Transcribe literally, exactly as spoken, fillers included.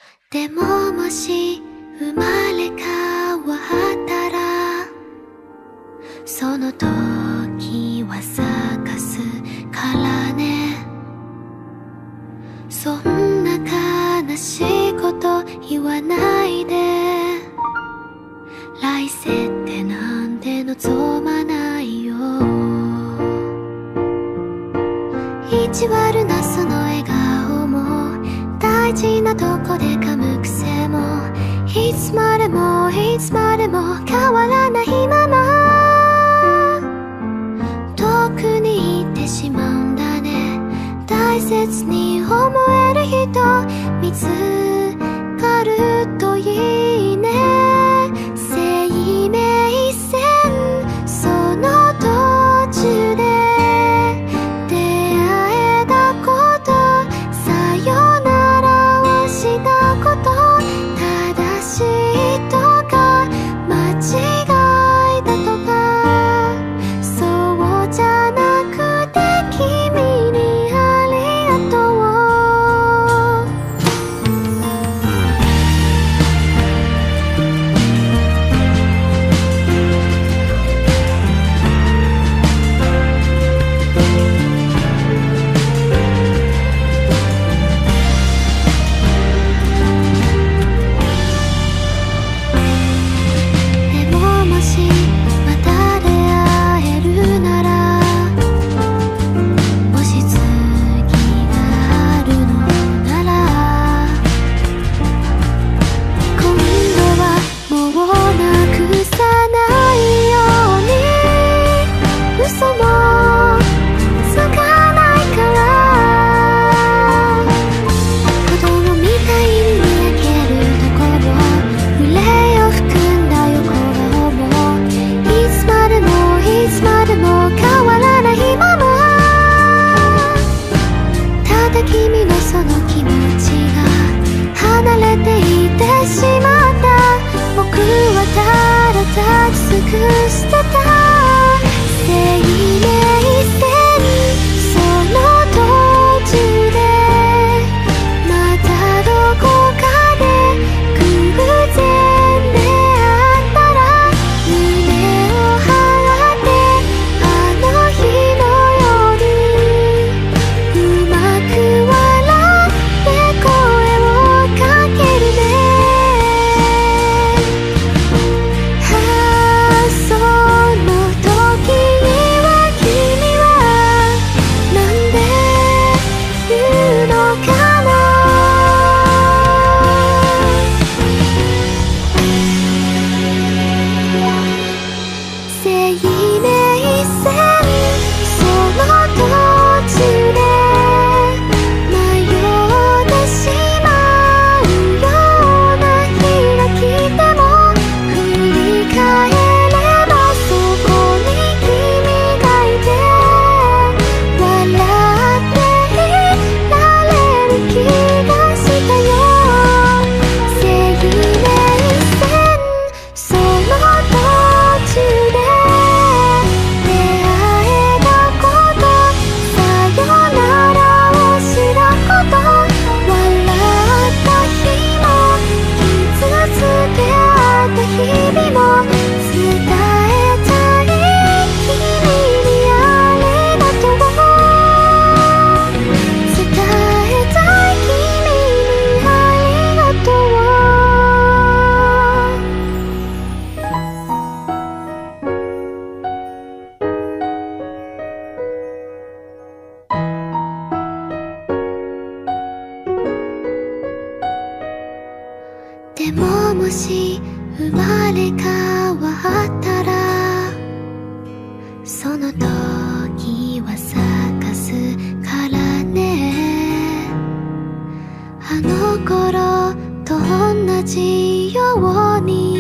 でももし生まれ変わったらその時は咲かすからね。そんな悲しいこと言わないで。来世ってなんて望まないよ。意地悪なその笑顔も大事なとこで噛む癖もいつまでもいつまでも変わらないまま遠くに行ってしまうんだね。大切に思える人見つかるといいね。生命線その途中で出会えたことさよならをしたこと正しいとか間違いだとかそうじゃなくて君にありがとう。でももしまた出会えるならもし次があるのなら今度はもうなくさないように嘘もつかないから子供みたいににやけるところ憂いを含んだ横顔もいつまでもいつまでも変わらないままただ君のその気持ちが離れていってしまった僕はただ立ち尽くしてた生命線その途中でまたどこかで偶然出会ったら胸を張ってあの日のようにうまく笑って声をかけるね。ああその時には君はなんで言うのかな。生命線その途中で迷ってしまうような日が来ても振り返ればそこに君がいて笑っていられる気がしたよ。生命線その途中で出会えたことさよならをしたこと笑った日も傷つけ合った日々も伝えたい君にありがとう。伝えたい君にありがとう。でももし生まれ変わったらその時は咲かすからね。あの頃と同じように